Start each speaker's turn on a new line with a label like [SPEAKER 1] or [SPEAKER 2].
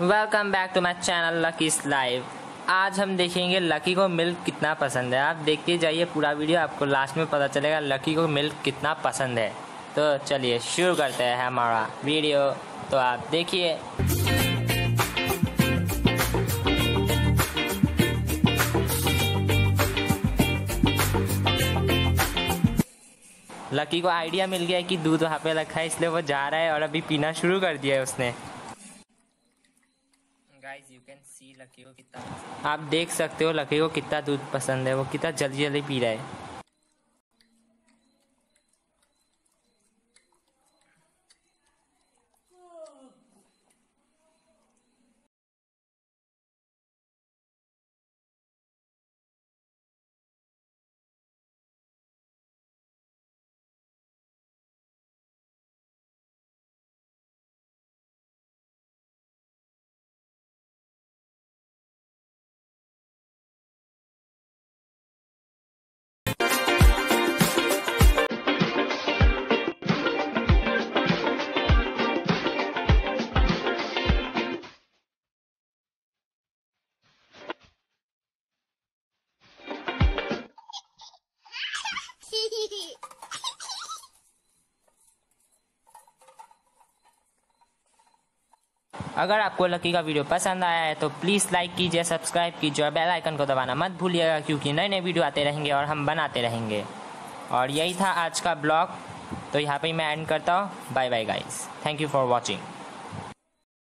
[SPEAKER 1] Welcome back to my channel Lucky's live. आज हम देखेंगे लकी को मिल्क कितना पसंद है। आप देखते जाइए पूरा वीडियो, आपको लास्ट में पता चलेगा लकी को मिल्क कितना पसंद है। तो चलिए शुरू करते हैं हमारा वीडियो। तो आप देखिए। लकी को आइडिया मिल गया है कि दूध वहाँ पे रखा है, इसलिए वो जा रहा है और अभी पीना शुरू कर दिया है उसने। Guys you can see Lucky को कितना, आप देख सकते हो लकी को कितना दूध पसंद है, वो कितना जल्दी जल्दी पी रहा है। अगर आपको लकी का वीडियो पसंद आया है तो प्लीज़ लाइक कीजिए, सब्सक्राइब कीजिए और बेल आइकन को दबाना मत भूलिएगा, क्योंकि नए नए वीडियो आते रहेंगे और हम बनाते रहेंगे। और यही था आज का ब्लॉग, तो यहाँ पे मैं एंड करता हूँ। Bye bye guys, thank you for watching.